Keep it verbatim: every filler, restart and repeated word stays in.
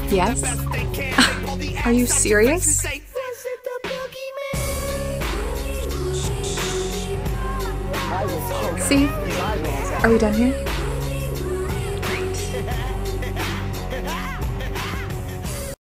Yes? Are you serious? See? Are we done here?